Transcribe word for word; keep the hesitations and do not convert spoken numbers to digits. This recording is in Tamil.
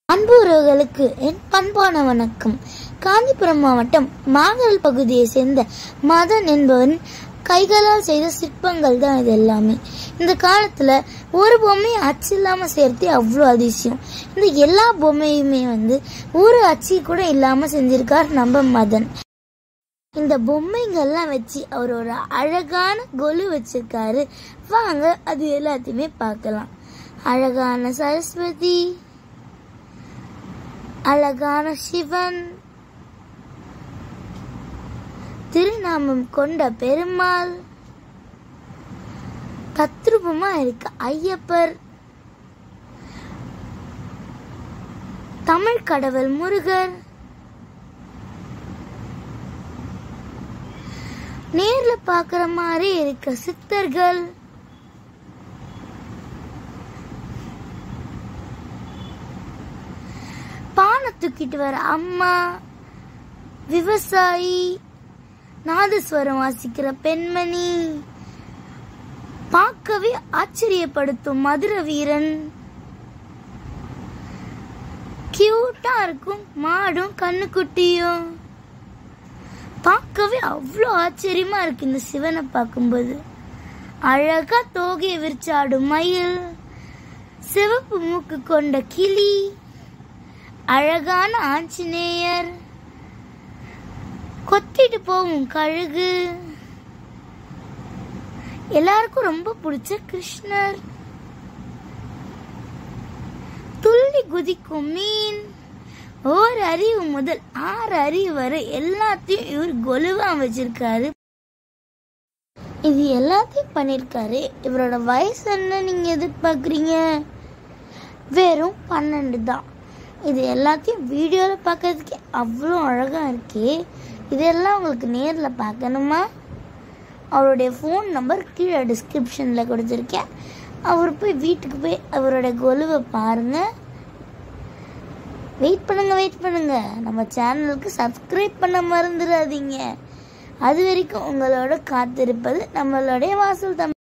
அன்பு உறவுகளுக்கு என் பண்பான வணக்கம். காஞ்சிபுரம் மாவட்டம் மாங்கல் பகுதியை சேர்ந்த மதன் என்பவன் கைகளால் செய்த சிற்பங்கள் தான் இது எல்லாமே. இந்த காலத்துல ஒரு பொம்மையை அச்சு இல்லாம சேர்த்து அவ்வளோ அதிசயம். இந்த எல்லா பொம்மையுமே வந்து ஒரு அச்சு கூட இல்லாம செஞ்சிருக்கார் நம்ம மதன். இந்த பொம்மைங்கள்லாம் வச்சு அவரோட அழகான கொலு வச்சிருக்காரு. வாங்க அது எல்லாத்தையுமே பார்க்கலாம். அழகான சரஸ்வதி, அழகான சிவன், திருநாமம் கொண்ட பெருமாள், தத்ரூபமா இருக்க ஐயப்பர், தமிழ் கடவுள் முருகர், நேர்ல பாக்குற மாதிரி இருக்க சித்தர்கள், பானை தூக்கிட்டு வர அம்மா, விவசாயி, நாதஸ்வரம் வாசிக்கிற பெண்மணி, பார்க்கவே ஆச்சரியப்படுத்தும் மதுர வீரன், கியூட்டா இருக்கும் மாடும் கண்ணுக்குட்டியும், பார்க்கவே அவ்வளோ ஆச்சரியமா இருக்கு இந்த சிவனை பார்க்கும்போது. அழகா தோகையை விரிச்சாடும் மயில், சிவப்பு மூக்கு கொண்ட கிளி, அழகான ஆஞ்சநேயர், கொத்திட்டு போகும் கழுகு, எல்லாருக்கும் ரொம்ப பிடிச்ச கிருஷ்ணர், துள்ளி குதிக்கும் மீன், ஒரு அறிவு முதல் ஆறு அறிவு வரை எல்லாத்தையும் இவர் கொலுவா வச்சிருக்காரு. இது எல்லாத்தையும் பண்ணிருக்காரு. இவரோட வயசு என்ன நீங்க எதிர்பார்க்குறீங்க? வெறும் பன்னெண்டு தான். இது எல்லாத்தையும் வீடியோவில் பார்க்கறதுக்கே அவ்வளோ அழகாக இருக்கே. இதெல்லாம் உங்களுக்கு நேரில் பார்க்கணுமா? அவருடைய ஃபோன் நம்பர் கீழே டிஸ்கிரிப்ஷனில் கொடுத்துருக்கேன். அவர் போய் வீட்டுக்கு போய் அவரோட கொலுவை பாருங்கள். வெயிட் பண்ணுங்க வெயிட் பண்ணுங்க நம்ம சேனலுக்கு சப்ஸ்கிரைப் பண்ண மறந்துடாதீங்க. அது வரைக்கும் உங்களோட காத்திருப்பது நம்மளுடைய வாசல் தமிழ்.